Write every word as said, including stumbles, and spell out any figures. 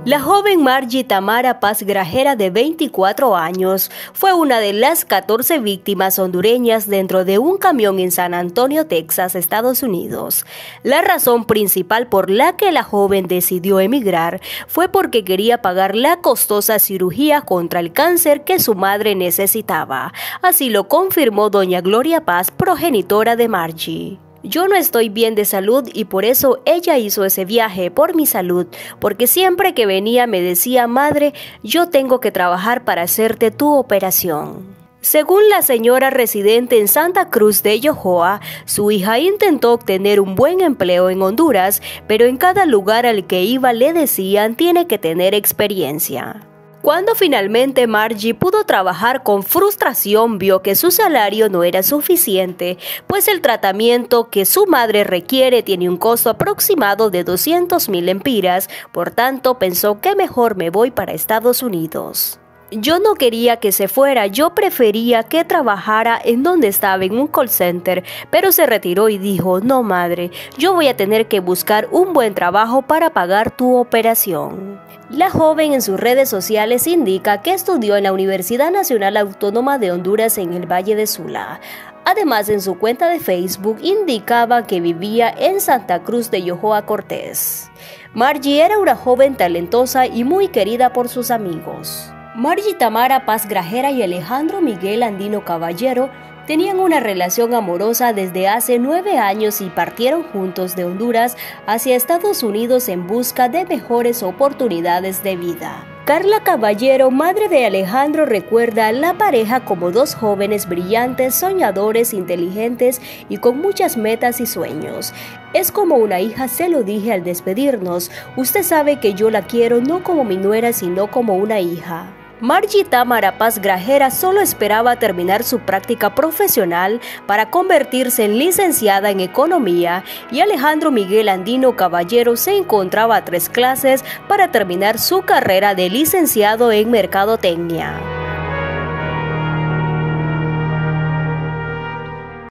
La joven Margie Tamara Paz Grajera, de veinticuatro años, fue una de las catorce víctimas hondureñas dentro de un camión en San Antonio, Texas, Estados Unidos. La razón principal por la que la joven decidió emigrar fue porque quería pagar la costosa cirugía contra el cáncer que su madre necesitaba. Así lo confirmó doña Gloria Paz, progenitora de Margie. Yo no estoy bien de salud y por eso ella hizo ese viaje, por mi salud, porque siempre que venía me decía: madre, yo tengo que trabajar para hacerte tu operación. Según la señora residente en Santa Cruz de Yojoa, su hija intentó obtener un buen empleo en Honduras, pero en cada lugar al que iba le decían: tiene que tener experiencia. Cuando finalmente Margie pudo trabajar, con frustración vio que su salario no era suficiente, pues el tratamiento que su madre requiere tiene un costo aproximado de doscientos mil empiras, por tanto pensó que mejor me voy para Estados Unidos. Yo no quería que se fuera, yo prefería que trabajara en donde estaba, en un call center, pero se retiró y dijo: no madre, yo voy a tener que buscar un buen trabajo para pagar tu operación. La joven en sus redes sociales indica que estudió en la Universidad Nacional Autónoma de Honduras en el Valle de Sula. Además, en su cuenta de Facebook indicaba que vivía en Santa Cruz de Yojoa, Cortés. Margie era una joven talentosa y muy querida por sus amigos. Margie Tamara Paz Grajera y Alejandro Miguel Andino Caballero tenían una relación amorosa desde hace nueve años y partieron juntos de Honduras hacia Estados Unidos en busca de mejores oportunidades de vida. Carla Caballero, madre de Alejandro, recuerda a la pareja como dos jóvenes brillantes, soñadores, inteligentes y con muchas metas y sueños. Es como una hija, se lo dije al despedirnos: usted sabe que yo la quiero no como mi nuera, sino como una hija. Margie Tamara Paz Grajera solo esperaba terminar su práctica profesional para convertirse en licenciada en Economía, y Alejandro Miguel Andino Caballero se encontraba a tres clases para terminar su carrera de licenciado en Mercadotecnia.